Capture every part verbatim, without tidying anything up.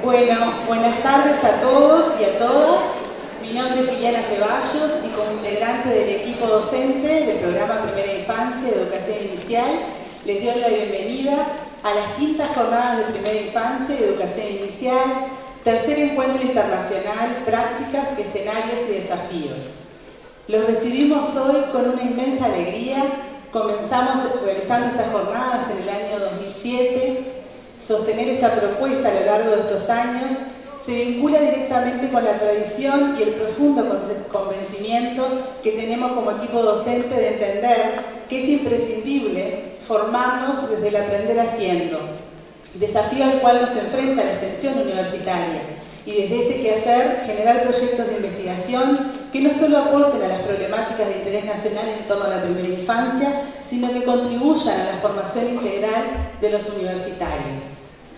Bueno, buenas tardes a todos y a todas. Mi nombre es Liliana Ceballos y como integrante del equipo docente del programa Primera Infancia de Educación Inicial, les doy la bienvenida a las quintas jornadas de Primera Infancia y Educación Inicial, tercer encuentro internacional, prácticas, escenarios y desafíos. Los recibimos hoy con una inmensa alegría. Comenzamos realizando estas jornadas en el año dos mil siete. Sostener esta propuesta a lo largo de estos años se vincula directamente con la tradición y el profundo convencimiento que tenemos como equipo docente de entender que es imprescindible formarnos desde el aprender haciendo, desafío al cual nos enfrenta la extensión universitaria, y desde este quehacer generar proyectos de investigación que no solo aporten a las problemáticas de interés nacional en torno a la primera infancia, sino que contribuyan a la formación integral de los universitarios.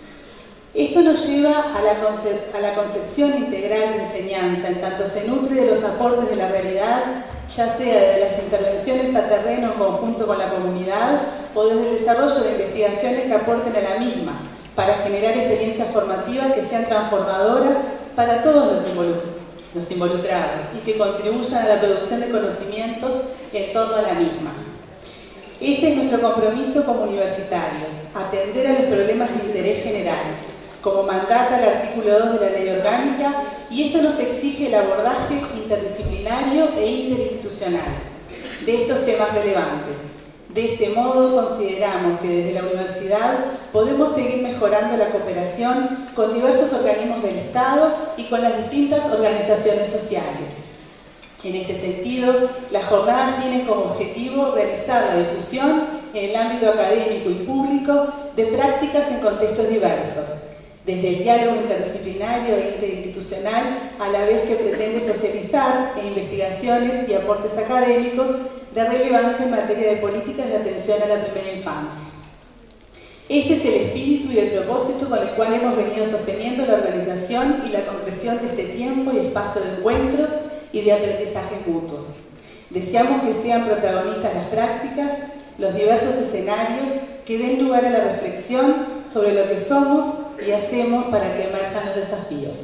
Esto nos lleva a la, concep a la concepción integral de enseñanza, en tanto se nutre de los aportes de la realidad, ya sea desde las intervenciones a terreno en conjunto con la comunidad o desde el desarrollo de investigaciones que aporten a la misma, para generar experiencias formativas que sean transformadoras para todos los, involuc los involucrados y que contribuyan a la producción de conocimientos en torno a la misma. Ese es nuestro compromiso como universitarios, atender a los problemas de interés general, como mandata el artículo dos de la Ley Orgánica, y esto nos exige el abordaje interdisciplinario e interinstitucional de estos temas relevantes. De este modo, consideramos que desde la universidad podemos seguir mejorando la cooperación con diversos organismos del Estado y con las distintas organizaciones sociales. En este sentido, las jornadas tienen como objetivo realizar la difusión en el ámbito académico y público de prácticas en contextos diversos, desde el diálogo interdisciplinario e interinstitucional, a la vez que pretende socializar en investigaciones y aportes académicos de relevancia en materia de políticas de atención a la primera infancia. Este es el espíritu y el propósito con el cual hemos venido sosteniendo la organización y la concreción de este tiempo y espacio de encuentros y de aprendizajes mutuos. Deseamos que sean protagonistas las prácticas, los diversos escenarios que den lugar a la reflexión sobre lo que somos y hacemos para que emerjan los desafíos.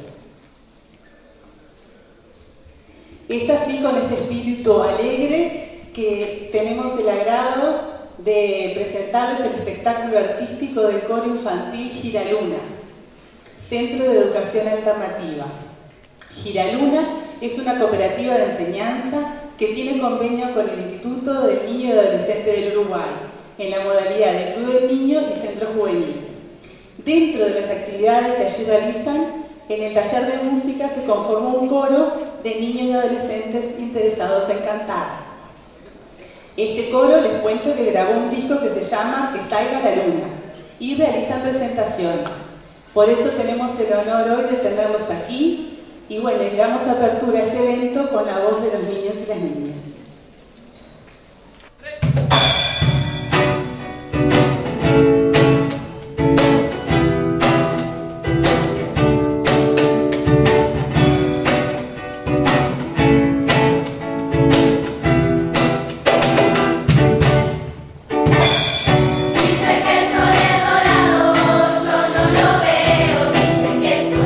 Es así con este espíritu alegre que tenemos el agrado de presentarles el espectáculo artístico del coro infantil Giraluna, Centro de Educación Alternativa. Giraluna es una cooperativa de enseñanza que tiene convenio con el Instituto del Niño y Adolescente del Uruguay, en la modalidad de Club del Niño y Centro Juvenil. Dentro de las actividades que allí realizan, en el taller de música se conformó un coro de niños y adolescentes interesados en cantar. Este coro, les cuento que grabó un disco que se llama Que Salga la Luna y realizan presentaciones. Por eso tenemos el honor hoy de tenerlos aquí y bueno, y damos apertura a este evento con la voz de los niños y las niñas.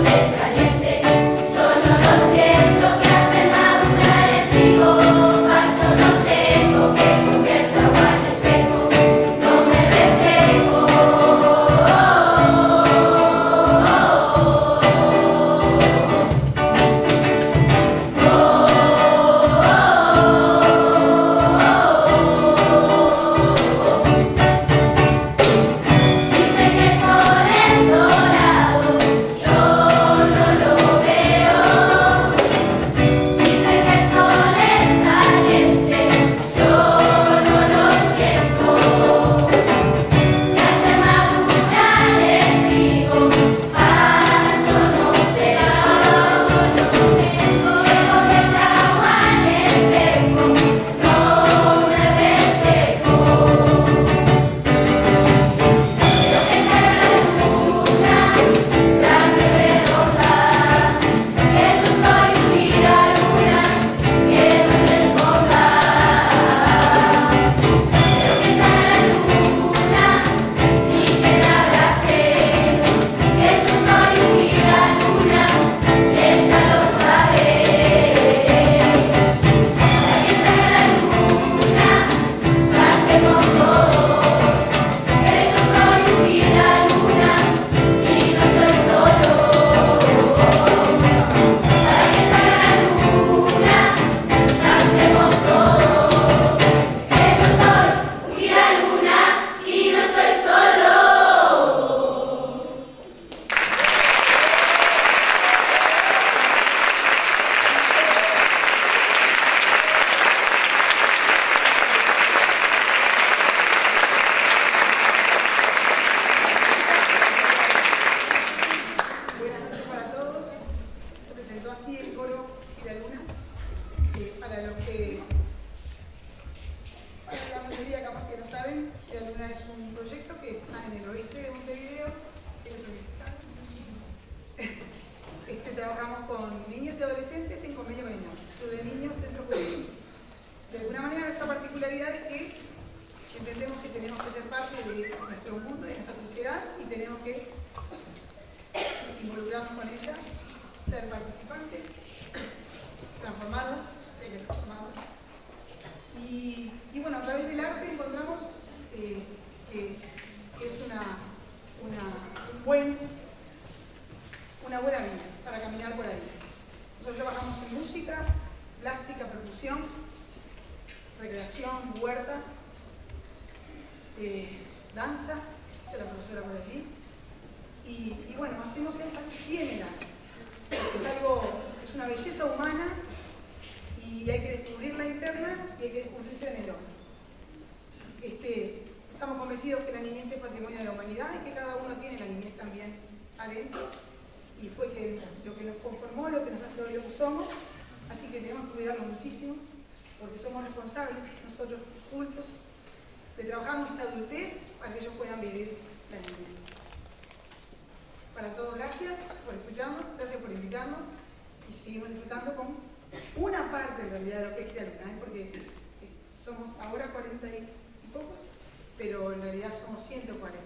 Yo no lo siento, que hace madurar el trigo. tenemos que ser parte de nuestro mundo, de nuestra sociedad, y tenemos que involucrarnos con ella, ser participantes, transformarnos, sí, hay que transformarnos. Y, y bueno, a través del arte encontramos eh, que, que es una, una, un buen, una buena vía para caminar por ahí. Nosotros trabajamos en música, plástica, percusión, recreación, huerta, eh, danza, está la profesora por allí, y, y bueno, hacemos énfasis sí en el arte. Es algo, es una belleza humana y hay que descubrirla interna y hay que descubrirse en el hombre. Este, estamos convencidos que la niñez es patrimonio de la humanidad y que cada uno tiene la niñez también adentro, y fue que, lo que nos conformó, lo que nos hace hoy lo que somos, así que tenemos que cuidarlo muchísimo, porque somos responsables, nosotros cultos, de trabajar nuestra adultez para que ellos puedan vivir la niñez. Para todos, gracias por escucharnos, gracias por invitarnos, y seguimos disfrutando con una parte en realidad de lo que es Cría Luna, ¿eh? Porque eh, somos ahora cuarenta y pocos, pero en realidad somos ciento cuarenta.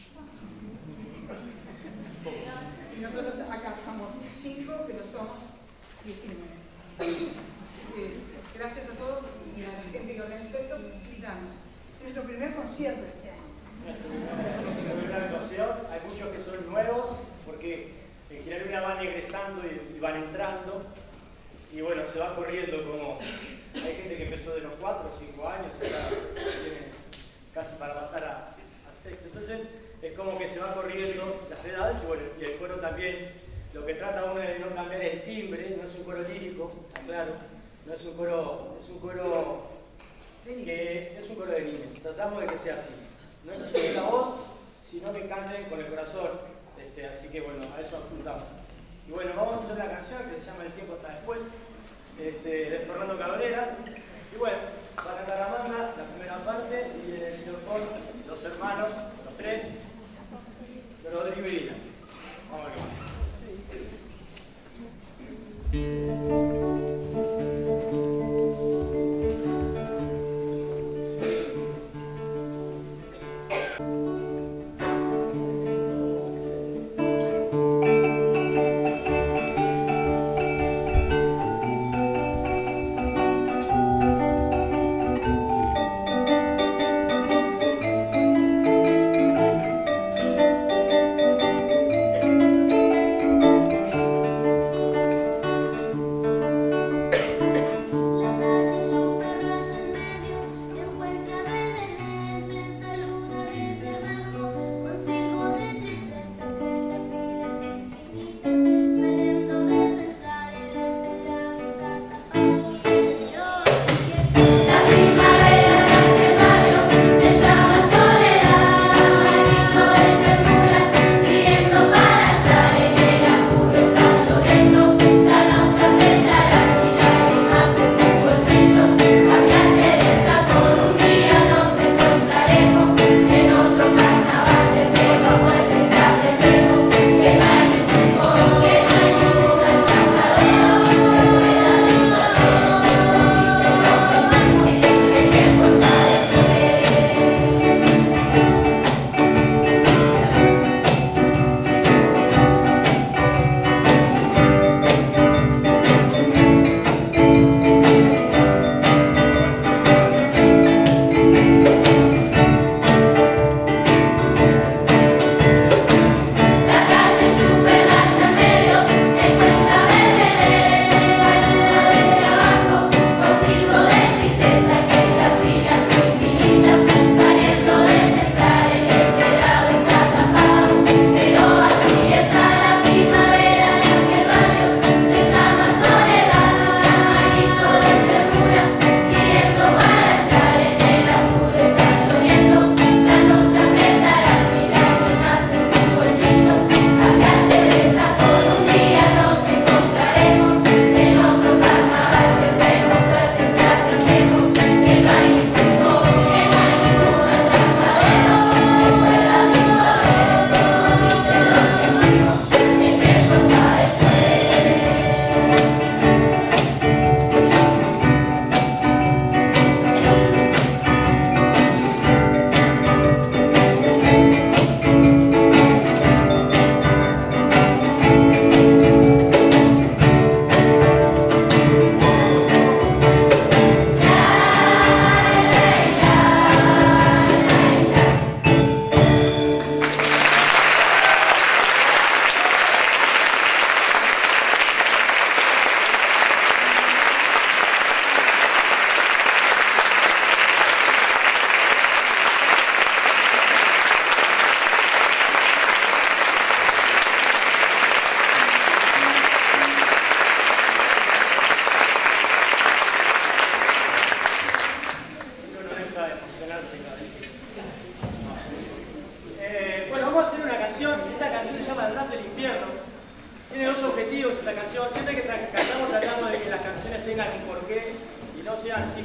Y nosotros acá estamos cinco, pero somos diecinueve. Así que gracias a todos y a la gente que organizó esto, invitamos. Es nuestro primer concierto este año. Nuestra primera actuación, hay muchos que son nuevos, porque en Cría Luna van egresando y, y van entrando, y bueno, se va corriendo como... Hay gente que empezó de los cuatro o cinco años, ya tiene casi para pasar a, a sexto. Entonces, es como que se va corriendo las edades, y bueno, y el coro también, lo que trata uno de no cambiar el timbre, no es un coro lírico, está claro, no es un coro, es un coro que es un coro de niños, tratamos de que sea así, no existe la voz, sino que canten con el corazón, este, así que bueno, a eso apuntamos. Y bueno, vamos a hacer una canción que se llama El tiempo hasta después, este, de Fernando Cabrera, y bueno, va a cantar Amanda, la primera parte, y el señor Paul, los hermanos, los tres, Rodrigo y Lina. Vamos a ver qué pasa. Thank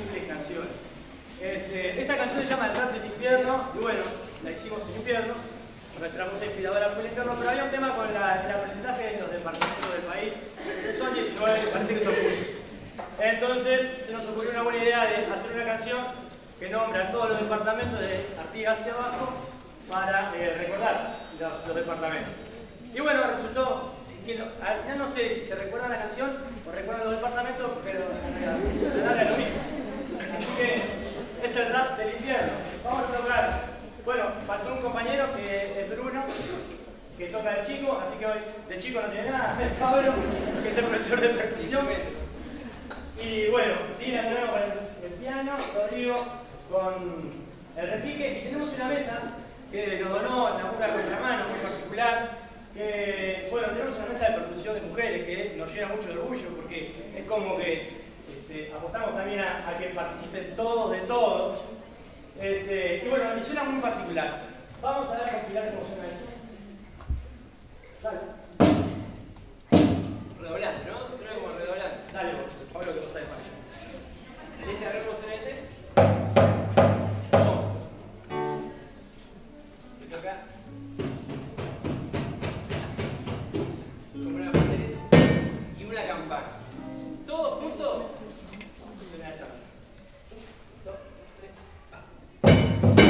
posibles canciones. Este, esta canción se llama El Rap del Infierno, y bueno, la hicimos en invierno. Nuestra música inspiradora fue el infierno, pero había un tema con la, el aprendizaje de los departamentos del país. Son diecinueve, parece que son muchos. Entonces se nos ocurrió una buena idea de hacer una canción que nombra a todos los departamentos de Artigas hacia abajo para eh, recordar los, los departamentos. Y bueno, resultó que no, al final no sé si se recuerda la canción o recuerdan los departamentos, pero en realidad es lo mismo. Así que es el rap del infierno. Vamos a tocar, bueno, faltó un compañero que es Bruno, que toca de chico, así que hoy de chico no tiene nada, es Pablo, que es el profesor de percusión. Y bueno, Tina de nuevo con el, el piano, Rodrigo con el repique, y tenemos una mesa que nos donó una contramano muy particular, que, bueno, tenemos una mesa de percusión de mujeres que nos llena mucho de orgullo, porque es como que este, apostamos también a, a que participen todos de todos. Este, y bueno, y suena muy particular. Vamos a ver con Pilar cómo suena eso. Dale. Redoblante, ¿no? Suena como redoblante. Dale vos, Pablo, que vos sabés más. ¿Saliste a ver cómo suena ese? No. Te toca. Como una parte y una campana. Todos juntos. Suena esta. Dos, tres, va.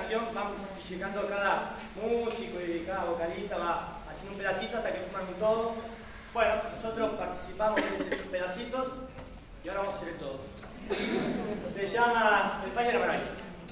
canción van llegando cada músico y cada vocalista va haciendo un pedacito hasta que forman un todo. Bueno, nosotros participamos en esos pedacitos y ahora vamos a hacer el todo. Se llama El País de la Maravilla.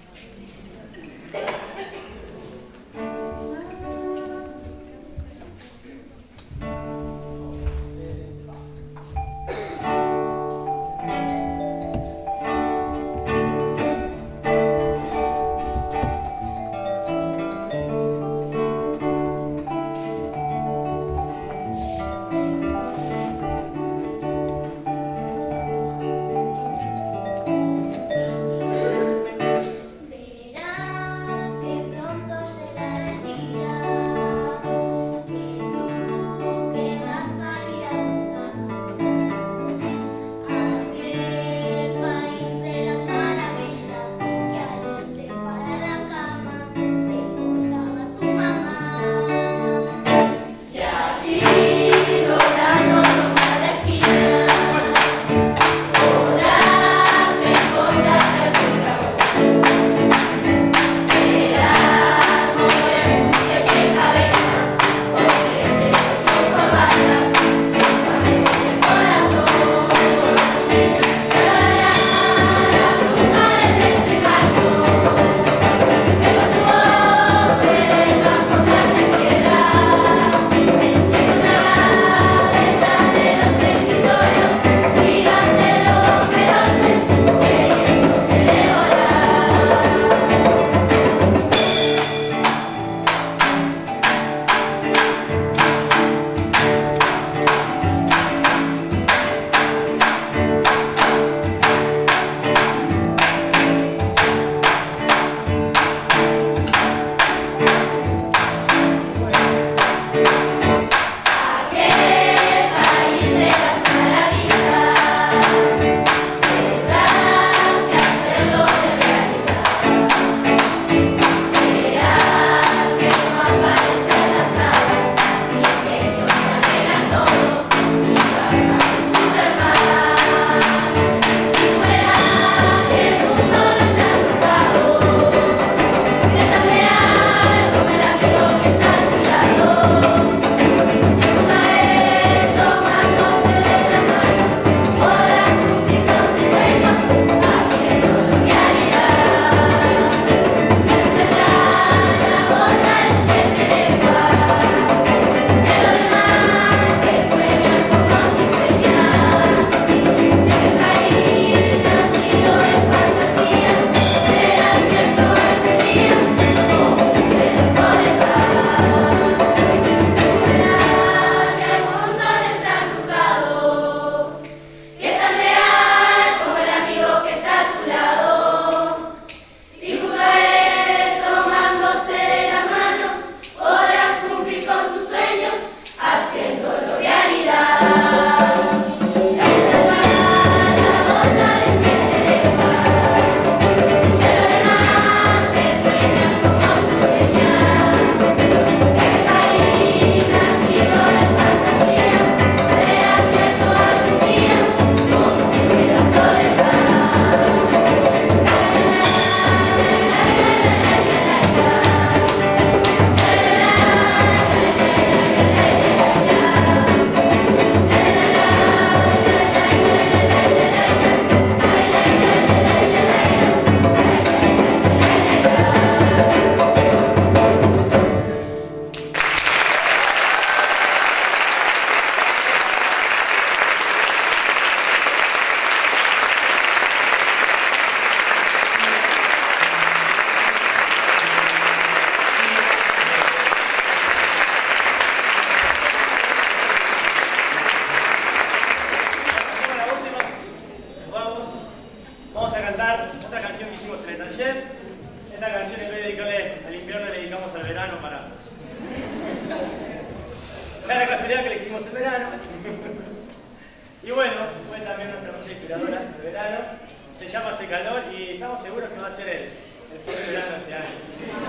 Y bueno, fue también nuestra música inspiradora de verano. Se llama Hace Calor y estamos seguros que va a ser el, el fin de verano este año.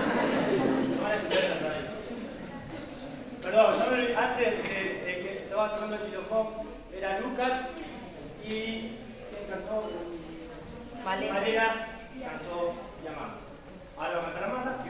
No van a escuchar en la radio. Perdón, yo me, antes eh, el que estaba tocando el xilofón era Lucas y ¿quién cantó? Valera. Valera cantó Llamado. Ahora va a cantar Amanda.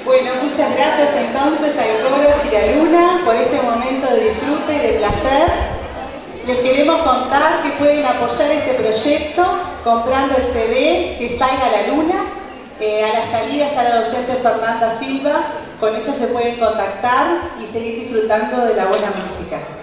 Bueno, muchas gracias entonces al coro Giraluna por este momento de disfrute y de placer. Les queremos contar que pueden apoyar este proyecto comprando el C D Que Salga la Luna. Eh, a la salida está la docente Fernanda Silva, con ella se pueden contactar y seguir disfrutando de la buena música.